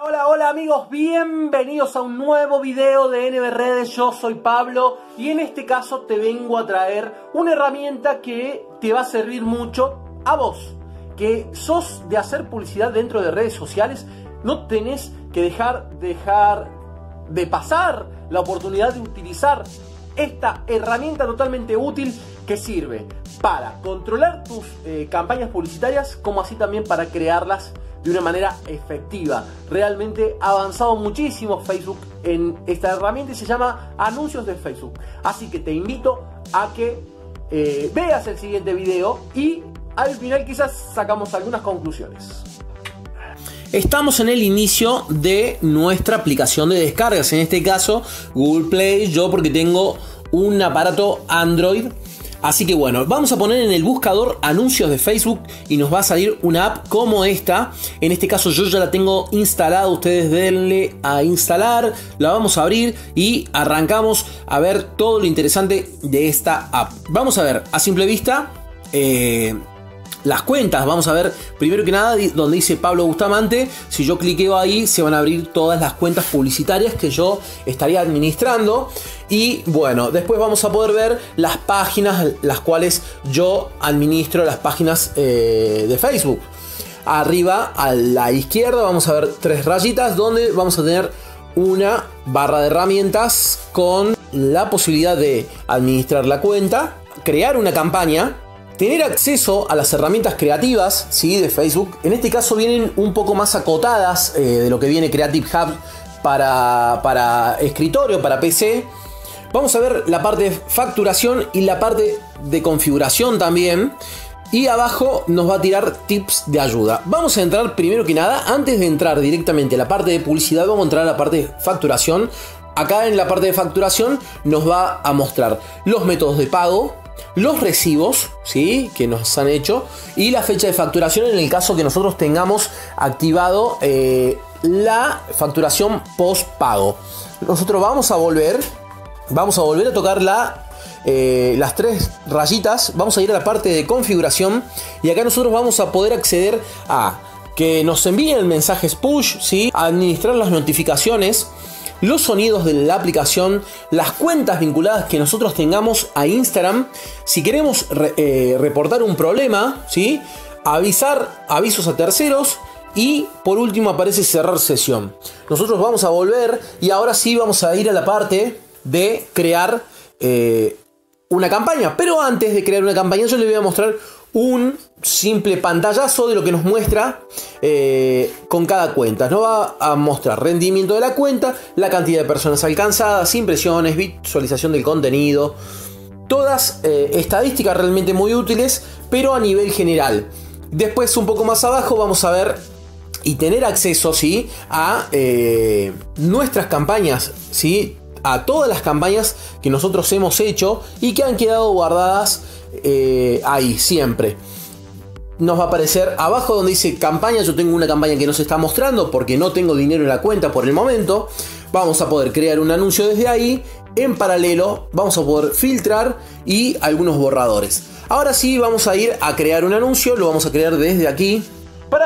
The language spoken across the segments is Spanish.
Hola, hola amigos, bienvenidos a un nuevo video de NB Redes. Yo soy Pablo y en este caso te vengo a traer una herramienta que te va a servir mucho a vos, que sos de hacer publicidad dentro de redes sociales. No tenés que dejar de pasar la oportunidad de utilizar esta herramienta totalmente útil que sirve para controlar tus campañas publicitarias, como así también para crearlas de una manera efectiva. Realmente ha avanzado muchísimo Facebook en esta herramienta y se llama Anuncios de Facebook. Así que te invito a que veas el siguiente video y al final quizás sacamos algunas conclusiones. Estamos en el inicio de nuestra aplicación de descargas, en este caso Google Play, yo porque tengo un aparato Android. Así que bueno, vamos a poner en el buscador anuncios de Facebook y nos va a salir una app como esta. En este caso yo ya la tengo instalada, ustedes denle a instalar, la vamos a abrir y arrancamos a ver todo lo interesante de esta app. Vamos a ver a simple vista las cuentas. Vamos a ver primero que nada donde dice Pablo Bustamante. Si yo cliqueo ahí se van a abrir todas las cuentas publicitarias que yo estaría administrando. Y bueno, después vamos a poder ver las páginas las cuales yo administro, las páginas de Facebook. Arriba a la izquierda vamos a ver tres rayitas donde vamos a tener una barra de herramientas con la posibilidad de administrar la cuenta, crear una campaña, tener acceso a las herramientas creativas, ¿sí?, de Facebook. En este caso vienen un poco más acotadas de lo que viene Creative Hub para escritorio, para PC. Vamos a ver la parte de facturación y la parte de configuración también. Y abajo nos va a tirar tips de ayuda. Vamos a entrar primero que nada, antes de entrar directamente a la parte de publicidad, vamos a entrar a la parte de facturación. Acá en la parte de facturación nos va a mostrar los métodos de pago, los recibos, ¿sí?, que nos han hecho, y la fecha de facturación en el caso que nosotros tengamos activado la facturación post pago. Nosotros vamos a volver a tocar las tres rayitas, vamos a ir a la parte de configuración y acá nosotros vamos a poder acceder a que nos envíen mensajes push, ¿sí?, a administrar las notificaciones, los sonidos de la aplicación, las cuentas vinculadas que nosotros tengamos a Instagram, si queremos reportar un problema, ¿sí?, avisos a terceros y por último aparece cerrar sesión. Nosotros vamos a volver y ahora sí vamos a ir a la parte de crear una campaña. Pero antes de crear una campaña yo les voy a mostrar un simple pantallazo de lo que nos muestra con cada cuenta. Nos va a mostrar rendimiento de la cuenta, la cantidad de personas alcanzadas, impresiones, visualización del contenido, todas estadísticas realmente muy útiles, pero a nivel general. Después un poco más abajo vamos a ver y tener acceso, ¿sí?, a nuestras campañas, ¿sí?, a todas las campañas que nosotros hemos hecho y que han quedado guardadas ahí siempre. Nos va a aparecer abajo donde dice campaña. Yo tengo una campaña que no se está mostrando porque no tengo dinero en la cuenta por el momento. Vamos a poder crear un anuncio desde ahí. En paralelo vamos a poder filtrar y algunos borradores. Ahora sí vamos a ir a crear un anuncio. Lo vamos a crear desde aquí. Para.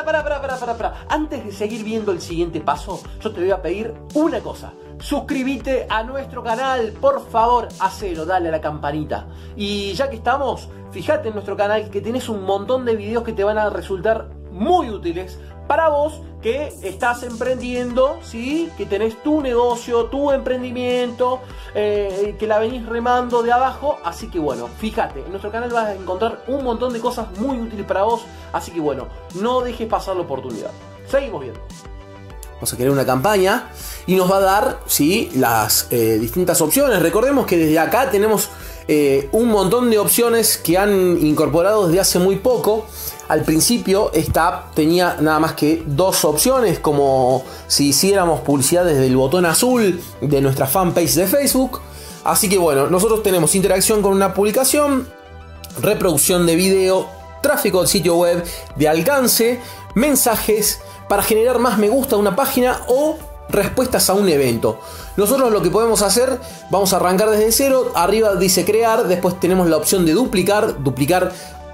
Antes de seguir viendo el siguiente paso, yo te voy a pedir una cosa. Suscríbete a nuestro canal, por favor, hacelo, dale a la campanita. Y ya que estamos, fíjate en nuestro canal que tenés un montón de videos que te van a resultar muy útiles para vos que estás emprendiendo, ¿sí?, que tenés tu negocio, tu emprendimiento, que la venís remando de abajo. Así que bueno, fíjate, en nuestro canal vas a encontrar un montón de cosas muy útiles para vos. Así que bueno, no dejes pasar la oportunidad. Seguimos viendo. Vamos a crear una campaña y nos va a dar, ¿sí?, las distintas opciones. Recordemos que desde acá tenemos un montón de opciones que han incorporado desde hace muy poco. Al principio esta app tenía nada más que dos opciones, como si hiciéramos publicidad desde el botón azul de nuestra fanpage de Facebook. Así que bueno, nosotros tenemos interacción con una publicación, reproducción de video, tráfico del sitio web, de alcance, mensajes para generar más me gusta a una página o respuestas a un evento. Nosotros lo que podemos hacer, vamos a arrancar desde cero. Arriba dice crear, después tenemos la opción de duplicar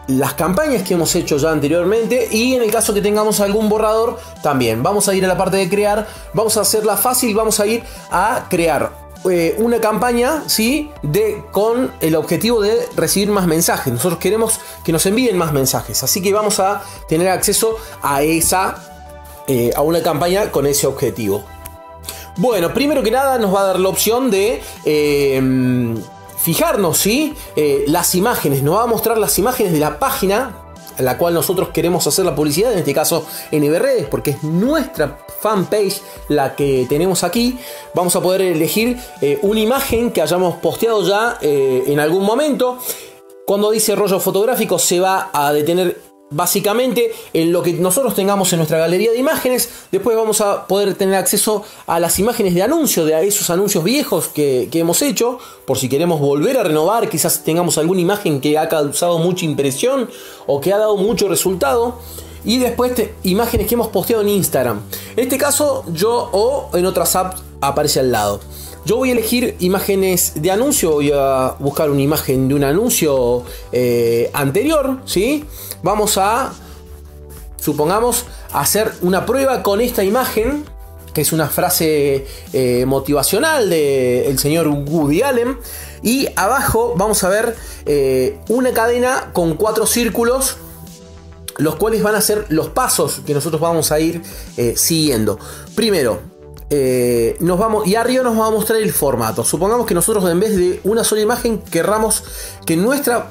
las campañas que hemos hecho ya anteriormente, y en el caso que tengamos algún borrador también. Vamos a ir a la parte de crear, vamos a hacerla fácil, vamos a ir a crear una campaña, ¿sí? Con el objetivo de recibir más mensajes. Nosotros queremos que nos envíen más mensajes, así que vamos a tener acceso a a una campaña con ese objetivo. Bueno, primero que nada nos va a dar la opción de fijarnos, ¿sí? Las imágenes, nos va a mostrar las imágenes de la página a la cual nosotros queremos hacer la publicidad, en este caso NBRedes, porque es nuestra fanpage la que tenemos aquí. Vamos a poder elegir una imagen que hayamos posteado ya en algún momento. Cuando dice rollo fotográfico se va a detener básicamente en lo que nosotros tengamos en nuestra galería de imágenes. Después vamos a poder tener acceso a las imágenes de anuncio, de esos anuncios viejos que hemos hecho, por si queremos volver a renovar, quizás tengamos alguna imagen que ha causado mucha impresión o que ha dado mucho resultado. Y después imágenes que hemos posteado en Instagram. En este caso o en otras apps aparece al lado. Yo voy a elegir imágenes de anuncio, voy a buscar una imagen de un anuncio anterior, ¿sí? Vamos a, supongamos, hacer una prueba con esta imagen, que es una frase motivacional del señor Woody Allen. Y abajo vamos a ver una cadena con 4 círculos, los cuales van a ser los pasos que nosotros vamos a ir siguiendo. Primero, y arriba nos va a mostrar el formato. Supongamos que nosotros, en vez de una sola imagen, querramos que nuestra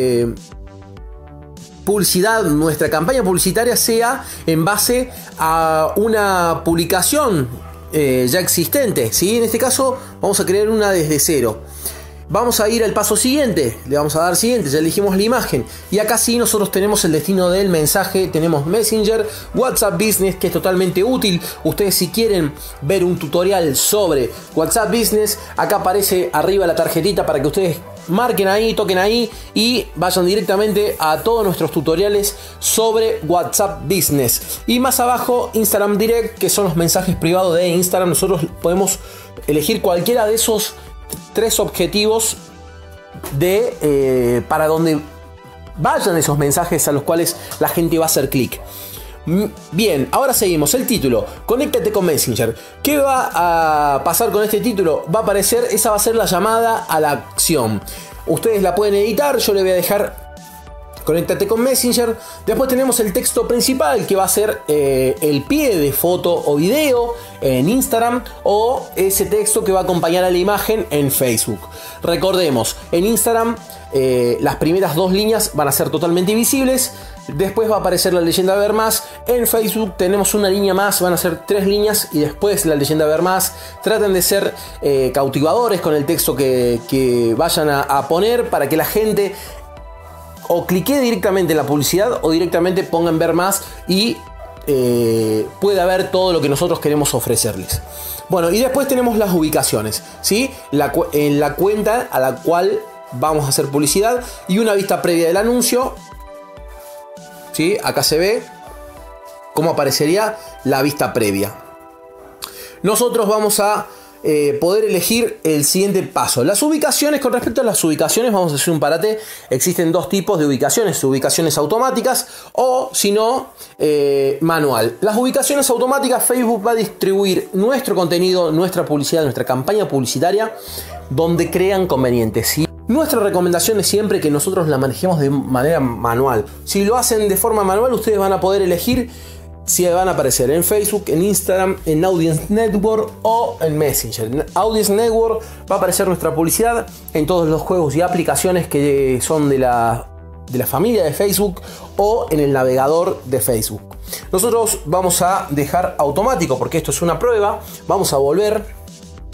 publicidad, nuestra campaña publicitaria sea en base a una publicación ya existente, ¿sí? En este caso vamos a crear una desde cero. Vamos a ir al paso siguiente, le vamos a dar siguiente, ya elegimos la imagen. Y acá sí nosotros tenemos el destino del mensaje, tenemos Messenger, WhatsApp Business, que es totalmente útil. Ustedes, si quieren ver un tutorial sobre WhatsApp Business, acá aparece arriba la tarjetita para que ustedes marquen ahí, toquen ahí y vayan directamente a todos nuestros tutoriales sobre WhatsApp Business. Y más abajo Instagram Direct, que son los mensajes privados de Instagram. Nosotros podemos elegir cualquiera de esos 3 objetivos para donde vayan esos mensajes a los cuales la gente va a hacer clic. Bien, ahora seguimos. El título: conéctate con Messenger. ¿Qué va a pasar con este título? Va a aparecer, esa va a ser la llamada a la acción. Ustedes la pueden editar, yo le voy a dejar conéctate con Messenger. Después tenemos el texto principal, que va a ser el pie de foto o video en Instagram, o ese texto que va a acompañar a la imagen en Facebook. Recordemos, en Instagram las primeras 2 líneas van a ser totalmente visibles. Después va a aparecer la leyenda ver más. En Facebook tenemos una línea más, van a ser 3 líneas y después la leyenda ver más. Traten de ser cautivadores con el texto que vayan a poner, para que la gente o clique directamente en la publicidad o directamente pongan ver más y pueda ver todo lo que nosotros queremos ofrecerles. Bueno, y después tenemos las ubicaciones, ¿sí? En la cuenta a la cual vamos a hacer publicidad, y una vista previa del anuncio, ¿sí? Acá se ve cómo aparecería la vista previa. Nosotros vamos a poder elegir el siguiente paso. Las ubicaciones. Con respecto a las ubicaciones, vamos a hacer un parate. Existen 2 tipos de ubicaciones: ubicaciones automáticas o, si no, manual. Las ubicaciones automáticas, Facebook va a distribuir nuestro contenido, nuestra publicidad, nuestra campaña publicitaria donde crean conveniente, ¿sí? Nuestra recomendación es siempre que nosotros la manejemos de manera manual. Si lo hacen de forma manual, ustedes van a poder elegir si van a aparecer en Facebook, en Instagram, en Audience Network o en Messenger. En Audience Network va a aparecer nuestra publicidad en todos los juegos y aplicaciones que son de la familia de Facebook, o en el navegador de Facebook. Nosotros vamos a dejar automático porque esto es una prueba. Vamos a volver.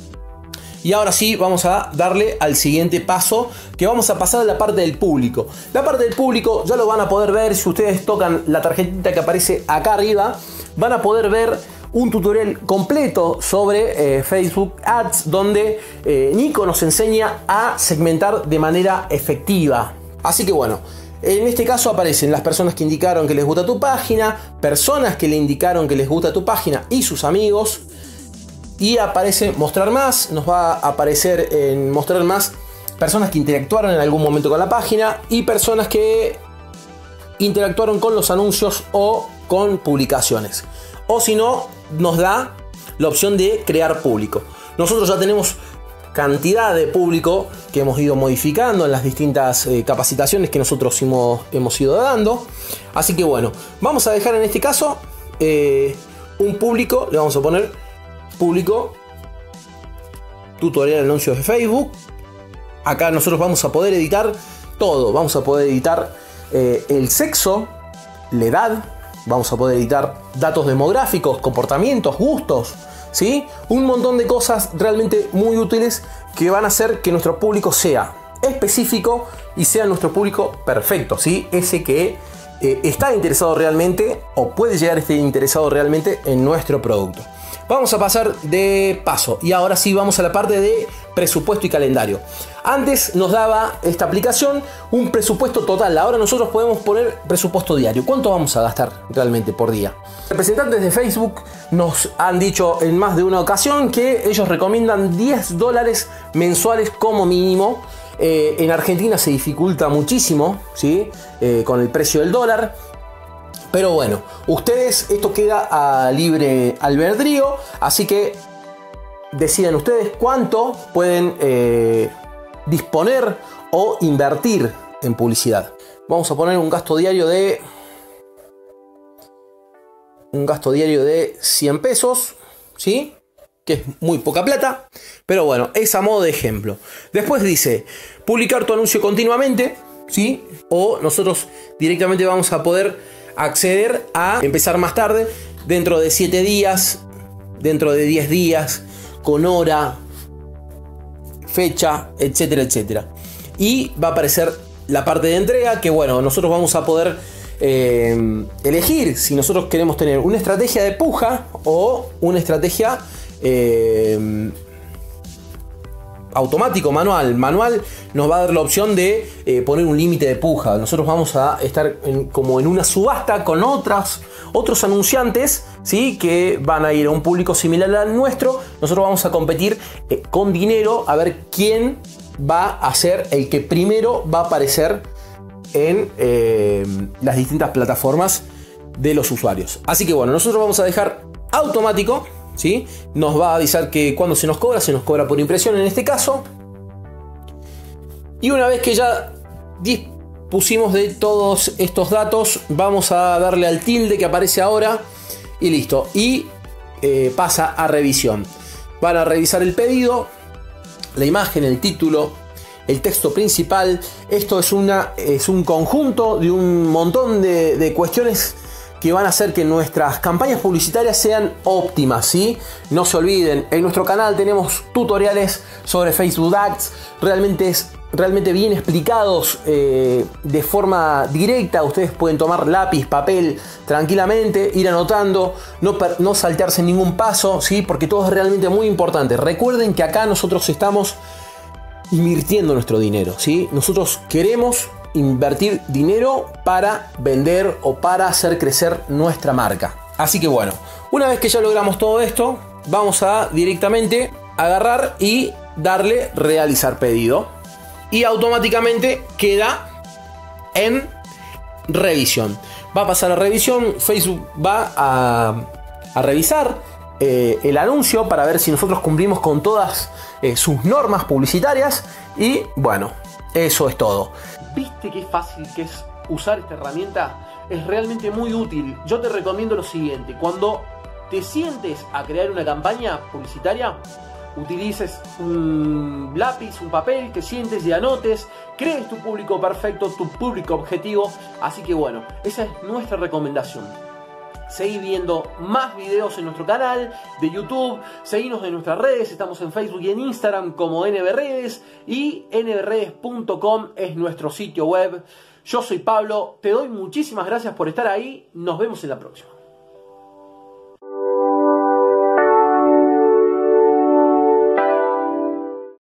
Y ahora sí vamos a darle al siguiente paso, que vamos a pasar a la parte del público. La parte del público ya lo van a poder ver si ustedes tocan la tarjetita que aparece acá arriba. Van a poder ver un tutorial completo sobre Facebook Ads, donde Nico nos enseña a segmentar de manera efectiva. Así que bueno, en este caso aparecen las personas que indicaron que les gusta tu página, personas que le indicaron que les gusta tu página y sus amigos. Y aparece mostrar más, nos va a aparecer en mostrar más personas que interactuaron en algún momento con la página y personas que interactuaron con los anuncios o con publicaciones. O si no, nos da la opción de crear público. Nosotros ya tenemos cantidad de público que hemos ido modificando en las distintas capacitaciones que nosotros hemos ido dando. Así que bueno, vamos a dejar en este caso un público, le vamos a poner público tutorial de anuncios de Facebook. Acá nosotros vamos a poder editar todo, vamos a poder editar el sexo, la edad, vamos a poder editar datos demográficos, comportamientos, gustos, ¿sí? Un montón de cosas realmente muy útiles que van a hacer que nuestro público sea específico y sea nuestro público perfecto, ¿sí? Ese que está interesado realmente o puede llegar a estar interesado realmente en nuestro producto. Vamos a pasar de paso y ahora sí vamos a la parte de presupuesto y calendario. Antes nos daba esta aplicación un presupuesto total, ahora nosotros podemos poner presupuesto diario. ¿Cuánto vamos a gastar realmente por día? Representantes de Facebook nos han dicho en más de una ocasión que ellos recomiendan $10 mensuales como mínimo. En Argentina se dificulta muchísimo, ¿sí? Con el precio del dólar. Pero bueno, ustedes, esto queda a libre albedrío, así que decidan ustedes cuánto pueden disponer o invertir en publicidad. Vamos a poner un gasto diario de 100 pesos, ¿sí? Que es muy poca plata, pero bueno, es a modo de ejemplo. Después dice, publicar tu anuncio continuamente, ¿sí? O nosotros directamente vamos a poder acceder a empezar más tarde, dentro de 7 días, dentro de 10 días, con hora, fecha, etcétera, etcétera. Y va a aparecer la parte de entrega, que bueno, nosotros vamos a poder elegir si nosotros queremos tener una estrategia de puja o una estrategia automático, manual nos va a dar la opción de poner un límite de puja. Nosotros vamos a estar como en una subasta con otros anunciantes, ¿sí? Que van a ir a un público similar al nuestro. Nosotros vamos a competir con dinero a ver quién va a ser el que primero va a aparecer en las distintas plataformas de los usuarios. Así que bueno, nosotros vamos a dejar automático, ¿sí? Nos va a avisar que cuando se nos cobra por impresión en este caso. Y una vez que ya dispusimos de todos estos datos, vamos a darle al tilde que aparece ahora y listo. Y pasa a revisión. Van a revisar el pedido, la imagen, el título, el texto principal. Esto es un conjunto de un montón de cuestiones que van a hacer que nuestras campañas publicitarias sean óptimas, ¿sí? No se olviden, en nuestro canal tenemos tutoriales sobre Facebook Ads, realmente bien explicados de forma directa. Ustedes pueden tomar lápiz, papel tranquilamente, ir anotando, no saltearse ningún paso, ¿sí? Porque todo es realmente muy importante. Recuerden que acá nosotros estamos invirtiendo nuestro dinero, ¿sí? Nosotros queremos invertir dinero para vender o para hacer crecer nuestra marca. Así que bueno, una vez que ya logramos todo esto, vamos a directamente agarrar y darle realizar pedido y automáticamente queda en revisión. Va a pasar a revisión, Facebook va a revisar el anuncio para ver si nosotros cumplimos con todas sus normas publicitarias y bueno, eso es todo. ¿Viste qué fácil que es usar esta herramienta? Es realmente muy útil. Yo te recomiendo lo siguiente: cuando te sientes a crear una campaña publicitaria, utilices un lápiz, un papel, te sientes y anotes, crees tu público perfecto, tu público objetivo. Así que bueno, esa es nuestra recomendación. Seguí viendo más videos en nuestro canal de YouTube, seguinos en nuestras redes, estamos en Facebook y en Instagram como NBRedes y nbredes.com es nuestro sitio web. Yo soy Pablo, te doy muchísimas gracias por estar ahí, nos vemos en la próxima.